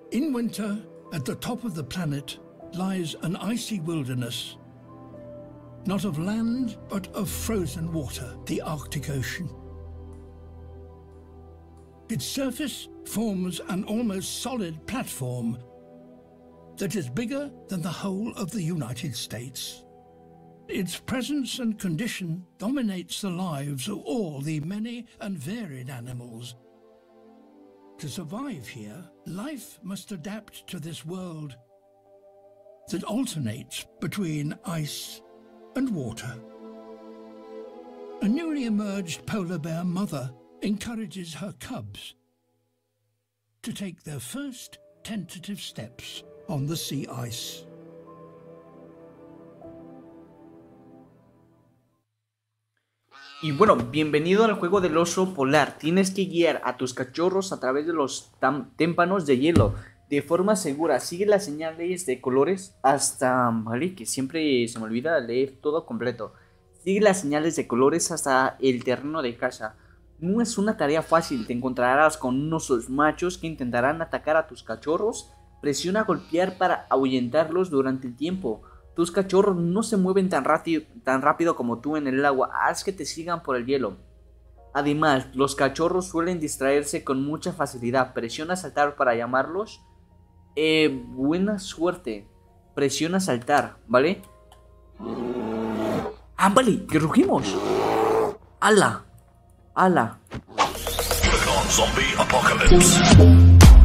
In winter, at the top of the planet, lies an icy wilderness. Not of land, but of frozen water, the Arctic Ocean. Its surface forms an almost solid platform that is bigger than the whole of the United States. Its presence and condition dominates the lives of all the many and varied animals. To survive here, life must adapt to this world that alternates between ice and water. A newly emerged polar bear mother encourages her cubs to take their first tentative steps on the sea ice. Y bueno, bienvenido al juego del oso polar. Tienes que guiar a tus cachorros a través de los témpanos de hielo de forma segura. Sigue las señales de colores hasta... Vale, que siempre se me olvida leer todo completo. Sigue las señales de colores hasta el terreno de caza. No es una tarea fácil. Te encontrarás con unos osos machos que intentarán atacar a tus cachorros. Presiona golpear para ahuyentarlos durante el tiempo. Tus cachorros no se mueven tan rápido como tú en el agua. Haz que te sigan por el hielo. Además, los cachorros suelen distraerse con mucha facilidad. Presiona saltar para llamarlos. Buena suerte. Presiona saltar, ¿vale? ¡Ah, vale! ¡Que rugimos! ¡Hala! ¡Hala! Zombie Apocalypse.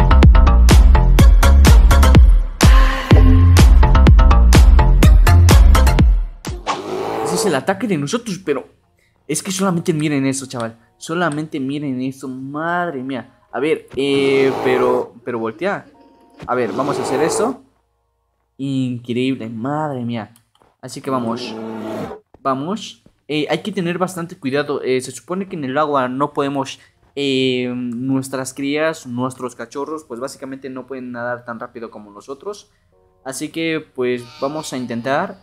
Es el ataque de nosotros, pero es que solamente miren eso, chaval. Solamente miren eso, madre mía. A ver, pero voltea. A ver, vamos a hacer eso. Increíble, madre mía. Así que vamos. Vamos. Hay que tener bastante cuidado. Se supone que en el agua no podemos... nuestras crías, nuestros cachorros, pues básicamente no pueden nadar tan rápido como nosotros. Así que pues vamos a intentar...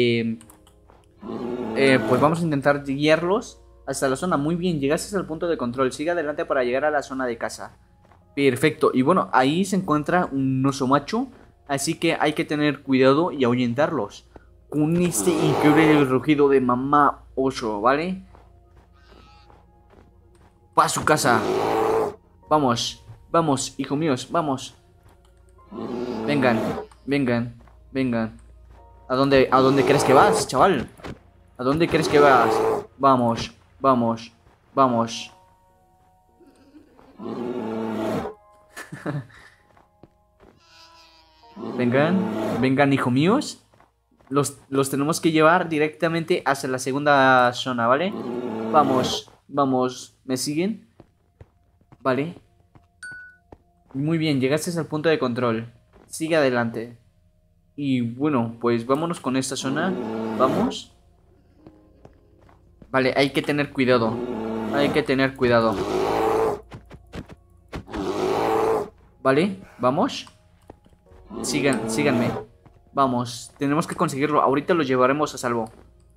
pues vamos a intentar guiarlos hasta la zona. Muy bien, llegaste al punto de control. Sigue adelante para llegar a la zona de caza. Perfecto, y bueno, ahí se encuentra un oso macho, así que hay que tener cuidado y ahuyentarlos con este increíble rugido de mamá oso, ¿vale? Pa' su casa. Vamos, vamos, hijos míos, vamos. Vengan, vengan, vengan. ¿A dónde crees que vas, chaval? ¿A dónde crees que vas? Vamos, vamos, vamos. Vengan, vengan, hijos míos. Los tenemos que llevar directamente hacia la segunda zona, ¿vale? Vamos, vamos. ¿Me siguen? Vale. Muy bien, llegaste al punto de control. Sigue adelante. Y bueno, pues vámonos con esta zona. Vamos. Vale, hay que tener cuidado. Hay que tener cuidado. Vale, vamos. Síganme. Vamos, tenemos que conseguirlo. Ahorita lo llevaremos a salvo.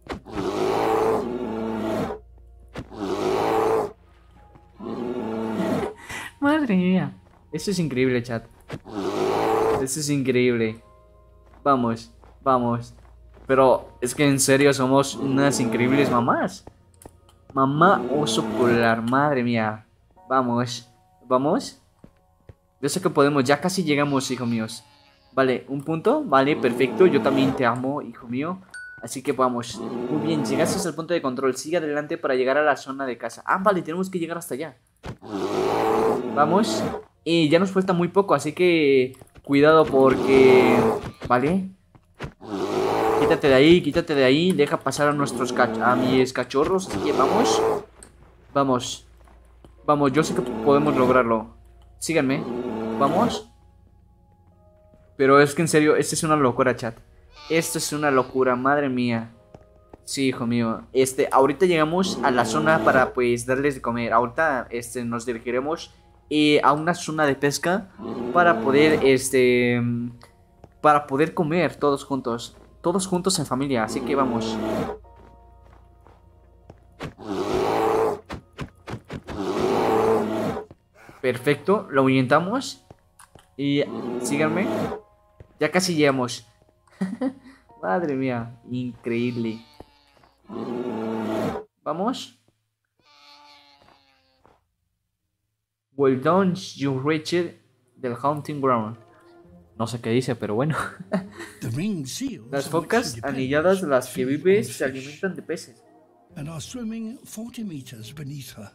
Madre mía. Eso es increíble, chat. Eso es increíble. Vamos, vamos. Pero es que en serio somos unas increíbles mamás. Mamá oso polar, madre mía. Vamos, vamos. Yo sé que podemos, ya casi llegamos, hijos míos. Vale, un punto, vale, perfecto. Yo también te amo, hijo mío. Así que vamos, muy bien, llegaste al punto de control. Sigue adelante para llegar a la zona de casa. Ah, vale, tenemos que llegar hasta allá. Vamos. Ya nos falta muy poco, así que cuidado porque... Vale. Quítate de ahí. Deja pasar a mis cachorros. Así que vamos. Vamos. Vamos, yo sé que podemos lograrlo. Síganme. Vamos. Pero es que en serio, esto es una locura, chat. Esto es una locura, madre mía. Sí, hijo mío. Ahorita llegamos a la zona para pues darles de comer. Ahorita nos dirigiremos a una zona de pesca para poder comer todos juntos. Todos juntos en familia, así que vamos. Perfecto, lo ahuyentamos. Y síganme. Ya casi llegamos. Madre mía, increíble. Vamos. Well done, you reached the hunting ground. No sé qué dice, pero bueno. The ringed seals Las on which she focas depends anilladas, las que feed vives, on se fish alimentan de peces. and are swimming 40 meters beneath her.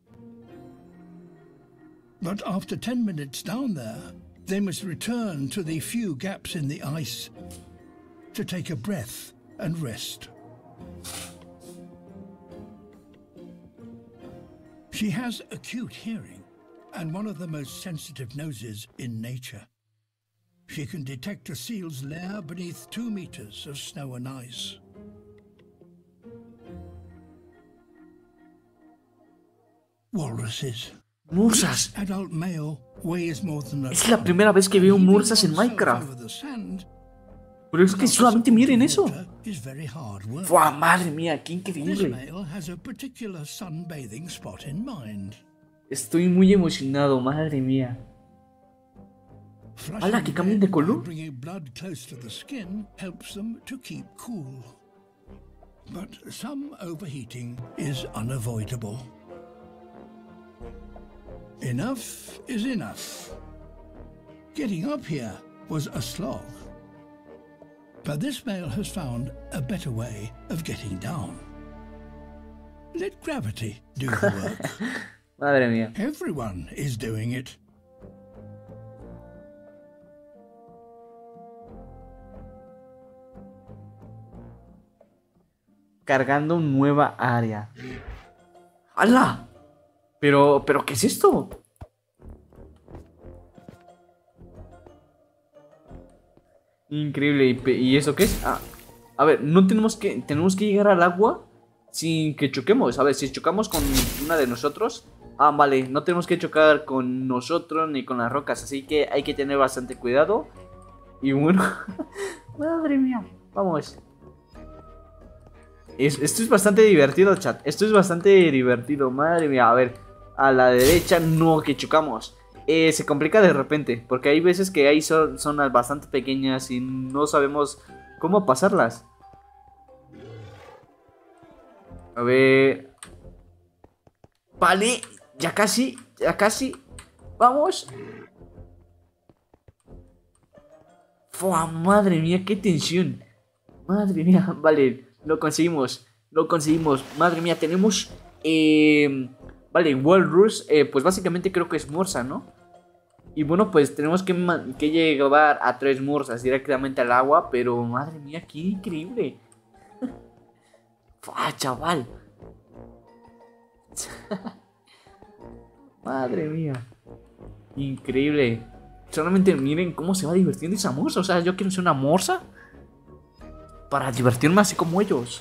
But after 10 minutes down there, they must return to the few gaps in the ice to take a breath and rest. She has acute hearing and one of the most sensitive noses in nature. She can detect a seal's lair beneath 2 meters of snow and ice. Walruses. ¡Mursas! Adult male weighs more than a Es la ton, primera vez que and veo heaving mursas en oneself Minecraft. over the sand Pero es que without solamente support miren of eso. water is very hard work. ¡Fua! Madre mía, qué This increíble. male has a particular sunbathing spot in mind. Estoy muy emocionado, madre mía. Flushing ¡Hala, que cambien red de color! by bringing blood close to the skin helps them to keep cool. But some overheating is unavoidable. Enough is enough. Getting up here was a slog. But this male has found a better way of getting down. Let gravity do the work. Madre mía. Everyone is doing it. Cargando nueva área. ¡Hala! Pero, ¿qué es esto? Increíble. ¿Y eso qué es? Ah, a ver, no tenemos que llegar al agua sin que choquemos. A ver, si chocamos con una de nosotros. Ah, vale, no tenemos que chocar con nosotros ni con las rocas. Así que hay que tener bastante cuidado. Y bueno, madre mía, vamos. Esto es bastante divertido, chat. Esto es bastante divertido, madre mía. A ver, a la derecha no, que chocamos. Se complica de repente, porque hay veces que hay zonas bastante pequeñas y no sabemos cómo pasarlas. A ver. Vale, ya casi, ya casi. Vamos. Fua, madre mía, qué tensión. Madre mía, vale. Lo conseguimos, lo conseguimos. Madre mía, tenemos... vale, Walrus, pues básicamente creo que es morsa, ¿no? Y bueno, pues tenemos que llevar a 3 morsas directamente al agua. Pero madre mía, qué increíble. ¡Fua, chaval! Madre mía. Increíble. Solamente miren cómo se va divirtiendo esa morsa. O sea, yo quiero ser una morsa para divertirme así como ellos.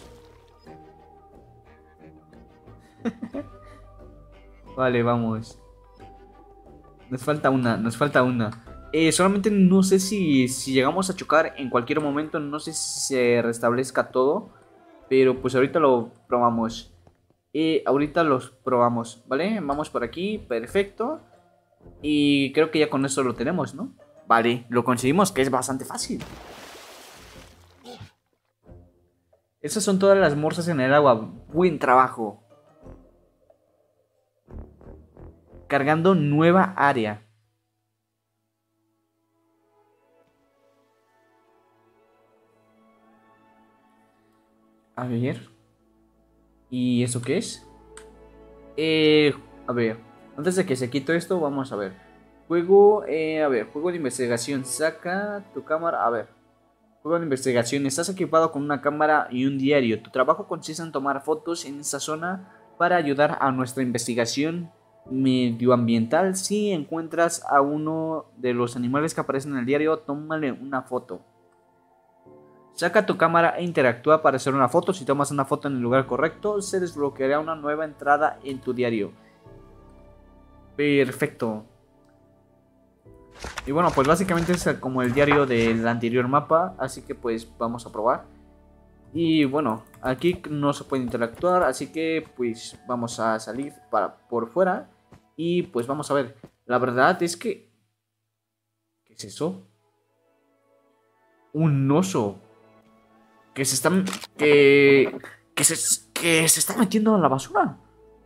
Vale, vamos. Nos falta una, nos falta una. Solamente no sé si llegamos a chocar en cualquier momento. No sé si se restablezca todo. Pero pues ahorita lo probamos. Ahorita los probamos, ¿vale? Vamos por aquí, perfecto. Y creo que ya con eso lo tenemos, ¿no? Vale, lo conseguimos, que es bastante fácil. Esas son todas las morsas en el agua. Buen trabajo. Cargando nueva área. A ver. ¿Y eso qué es? A ver. Antes de que se quite esto, vamos a ver. Juego, a ver, juego de investigación. Saca tu cámara, a ver. Juego de investigación. Estás equipado con una cámara y un diario. Tu trabajo consiste en tomar fotos en esta zona para ayudar a nuestra investigación medioambiental. Si encuentras a uno de los animales que aparecen en el diario, tómale una foto. Saca tu cámara e interactúa para hacer una foto. Si tomas una foto en el lugar correcto, se desbloqueará una nueva entrada en tu diario. Perfecto. Y bueno, pues básicamente es como el diario del anterior mapa. Así que pues vamos a probar. Y bueno, aquí no se puede interactuar. Así que pues vamos a salir por fuera. Y pues vamos a ver. La verdad es que ¿Qué es eso? Un oso. Que se está... Que se está metiendo a la basura.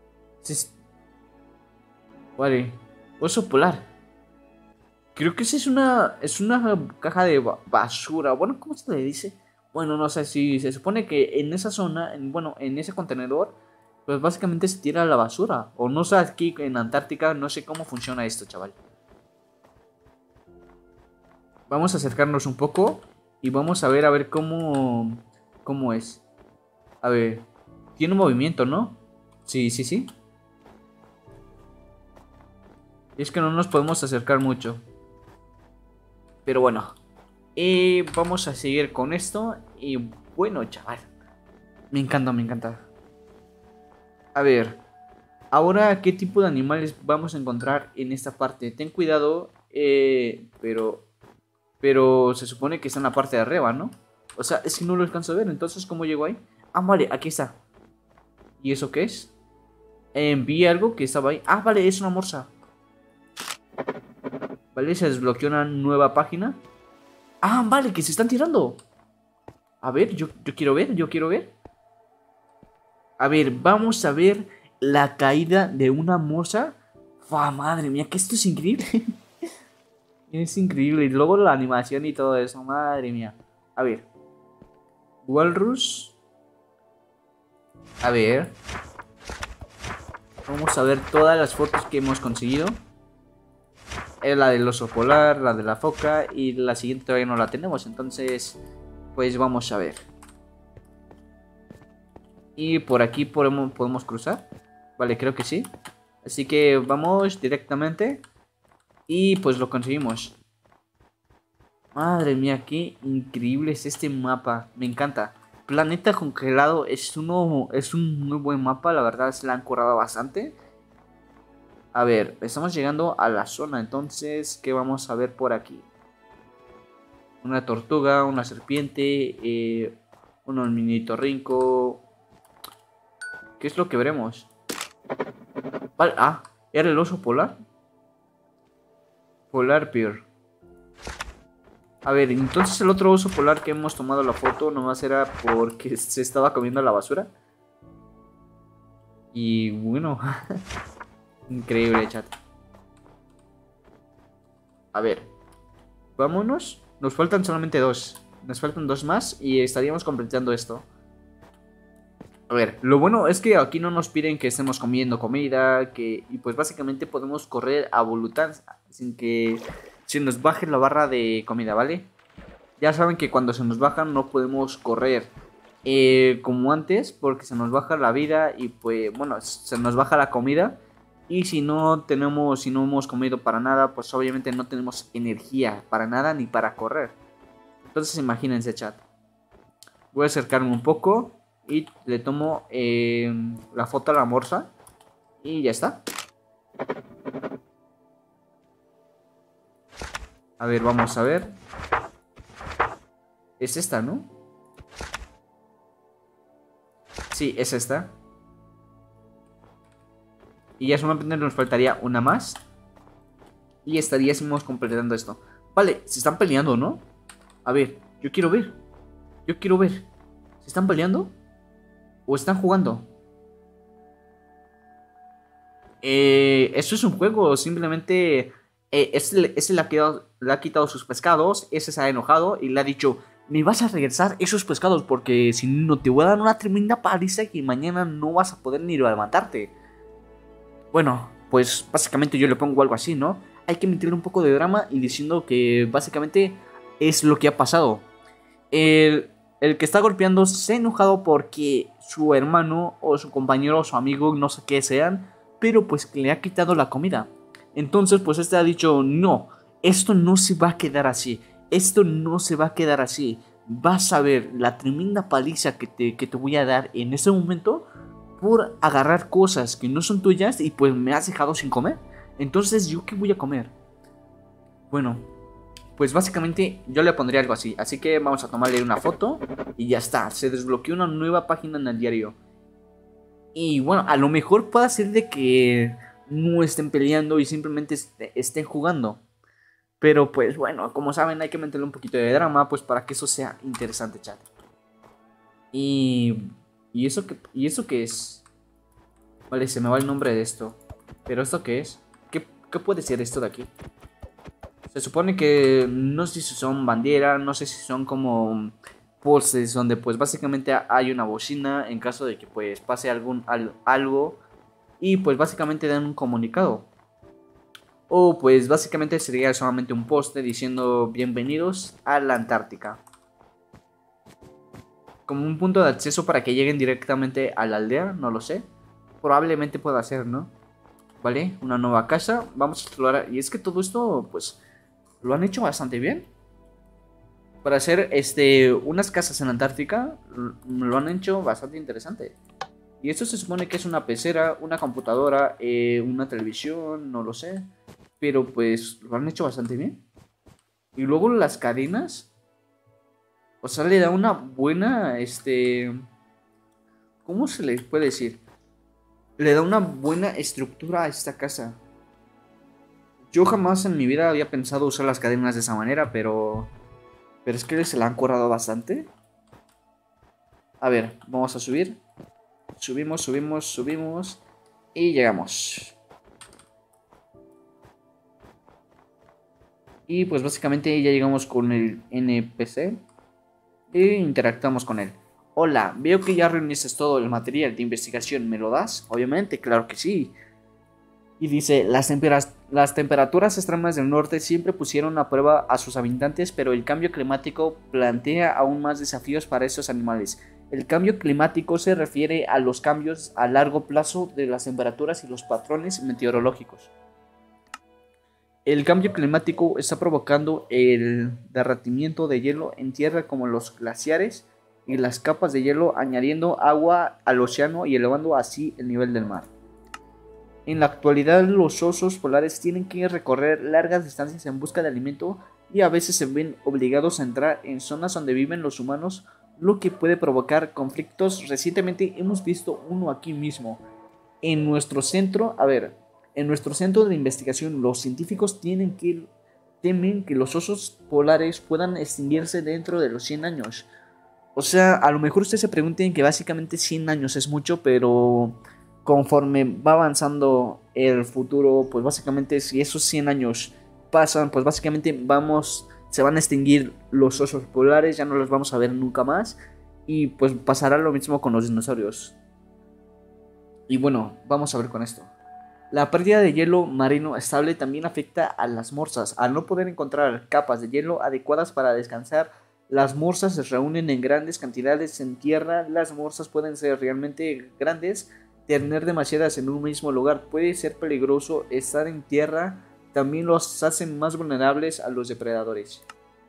Vale. Oso polar. Creo que esa es una caja de basura. Bueno, ¿cómo se le dice? Bueno, no sé si se supone que en esa zona, bueno, en ese contenedor, pues básicamente se tira la basura. O no sé, aquí en Antártica, no sé cómo funciona esto, chaval. Vamos a acercarnos un poco y vamos a ver cómo es. A ver, tiene un movimiento, ¿no? Sí, sí, sí. Es que no nos podemos acercar mucho. Pero bueno, vamos a seguir con esto. Y bueno, chaval, me encanta, me encanta. A ver, ahora, ¿qué tipo de animales vamos a encontrar en esta parte? Ten cuidado, pero se supone que está en la parte de arriba, ¿no? O sea, es que no lo alcanzo a ver, entonces, ¿cómo llego ahí? Ah, vale, aquí está. ¿Y eso qué es? Vi algo que estaba ahí. Ah, vale, es una morsa. Vale, se desbloqueó una nueva página. Ah, vale, que se están tirando. A ver, yo quiero ver, yo quiero ver. A ver, vamos a ver la caída de una morsa. ¡Fua, madre mía, que esto es increíble! Es increíble. Y luego la animación y todo eso, madre mía. A ver. Walrus. A ver. Vamos a ver todas las fotos que hemos conseguido. Es la del oso polar, la de la foca y la siguiente todavía no la tenemos. Entonces, pues vamos a ver. Y por aquí podemos cruzar. Vale, creo que sí. Así que vamos directamente. Y pues lo conseguimos. Madre mía, qué increíble es este mapa. Me encanta. Planeta congelado es un muy buen mapa. La verdad se la han currado bastante. A ver, estamos llegando a la zona. Entonces, ¿qué vamos a ver por aquí? Una tortuga, una serpiente, un ornitorrinco. ¿Qué es lo que veremos? Vale, ¿era el oso polar? Polar Bear. A ver, entonces el otro oso polar que hemos tomado la foto nomás era porque se estaba comiendo la basura. Y bueno, increíble, chat. A ver, vámonos. Nos faltan solamente dos. Nos faltan dos más y estaríamos completando esto. A ver, lo bueno es que aquí no nos piden que estemos comiendo comida, y pues básicamente podemos correr a voluntad sin que se nos baje la barra de comida, ¿vale? Ya saben que cuando se nos baja no podemos correr como antes porque se nos baja la vida y pues bueno, se nos baja la comida y si no hemos comido para nada, pues obviamente no tenemos energía para nada ni para correr. Entonces imagínense, chat. Voy a acercarme un poco. Y le tomo la foto a la morsa. Y ya está. A ver, vamos a ver. Es esta, ¿no? Sí, es esta. Y ya solamente nos faltaría una más. Y estaríamos completando esto. Vale, se están peleando, ¿no? A ver, yo quiero ver. Yo quiero ver. ¿Se están peleando? ¿O están jugando? Eso es un juego. Simplemente ese le ha quitado sus pescados. Ese se ha enojado y le ha dicho: me vas a regresar esos pescados porque si no te voy a dar una tremenda paliza y mañana no vas a poder ni levantarte. Bueno, pues básicamente yo le pongo algo así, ¿no? Hay que meterle un poco de drama y diciendo que básicamente es lo que ha pasado. El que está golpeando se ha enojado porque su hermano o su compañero o su amigo, no sé qué sean, pero pues que le ha quitado la comida. Entonces pues este ha dicho: no, esto no se va a quedar así. Esto no se va a quedar así. Vas a ver la tremenda paliza que te voy a dar en este momento por agarrar cosas que no son tuyas y pues me has dejado sin comer. Entonces, ¿yo qué voy a comer? Bueno, pues básicamente yo le pondría algo así. Así que vamos a tomarle una foto y ya está. Se desbloqueó una nueva página en el diario. Y bueno, a lo mejor puede ser de que no estén peleando y simplemente estén jugando. Pero pues bueno, como saben, hay que meterle un poquito de drama, pues para que eso sea interesante, chat. ¿Y eso qué es? Vale, se me va el nombre de esto. ¿Pero esto qué es? ¿Qué puede ser esto de aquí? Se supone que no sé si son banderas, no sé si son como postes donde pues básicamente hay una bocina en caso de que pues pase algo y pues básicamente dan un comunicado. O pues básicamente sería solamente un poste diciendo bienvenidos a la Antártica. Como un punto de acceso para que lleguen directamente a la aldea, no lo sé. Probablemente pueda ser, ¿no? Vale, una nueva casa, vamos a explorar. Y es que todo esto pues lo han hecho bastante bien. Para hacer unas casas en la Antártica, lo han hecho bastante interesante. Y esto se supone que es una pecera, una computadora, una televisión, no lo sé. Pero pues lo han hecho bastante bien. Y luego las cadenas, o sea, le da una buena, ¿cómo se le puede decir? Le da una buena estructura a esta casa. Yo jamás en mi vida había pensado usar las cadenas de esa manera, pero es que se la han currado bastante. A ver, vamos a subir. Subimos, subimos, subimos. Y llegamos. Y pues básicamente ya llegamos con el NPC. E interactuamos con él. Hola, veo que ya reuniste todo el material de investigación. ¿Me lo das? Obviamente, claro que sí. Y dice, las temperaturas extremas del norte siempre pusieron a prueba a sus habitantes, pero el cambio climático plantea aún más desafíos para estos animales. El cambio climático se refiere a los cambios a largo plazo de las temperaturas y los patrones meteorológicos. El cambio climático está provocando el derretimiento de hielo en tierra como los glaciares y las capas de hielo, añadiendo agua al océano y elevando así el nivel del mar. En la actualidad los osos polares tienen que recorrer largas distancias en busca de alimento y a veces se ven obligados a entrar en zonas donde viven los humanos, lo que puede provocar conflictos. Recientemente hemos visto uno aquí mismo. En nuestro centro de investigación, los científicos temen que los osos polares puedan extinguirse dentro de los 100 años. O sea, a lo mejor ustedes se pregunten que básicamente 100 años es mucho, pero conforme va avanzando el futuro, pues básicamente si esos 100 años pasan, pues básicamente se van a extinguir los osos polares, ya no los vamos a ver nunca más. Y pues pasará lo mismo con los dinosaurios. Y bueno, vamos a ver con esto. La pérdida de hielo marino estable también afecta a las morsas. Al no poder encontrar capas de hielo adecuadas para descansar, las morsas se reúnen en grandes cantidades en tierra. Las morsas pueden ser realmente grandes. Tener demasiadas en un mismo lugar puede ser peligroso. Estar en tierra también los hacen más vulnerables a los depredadores.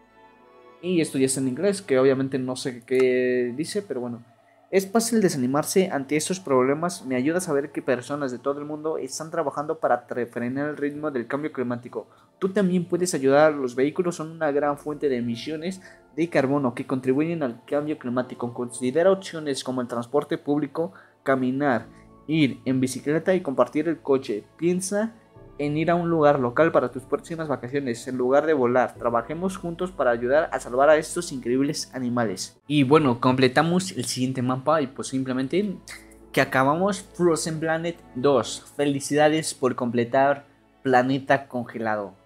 Y esto ya está en inglés, que obviamente no sé qué dice, pero bueno. Es fácil desanimarse ante estos problemas. Me ayuda a saber que personas de todo el mundo están trabajando para frenar el ritmo del cambio climático. Tú también puedes ayudar. Los vehículos son una gran fuente de emisiones de carbono que contribuyen al cambio climático. Considera opciones como el transporte público, caminar, ir en bicicleta y compartir el coche. Piensa en ir a un lugar local para tus próximas vacaciones en lugar de volar. Trabajemos juntos para ayudar a salvar a estos increíbles animales. Y bueno, completamos el siguiente mapa y pues simplemente que acabamos Frozen Planet 2. Felicidades por completar Planeta Congelado.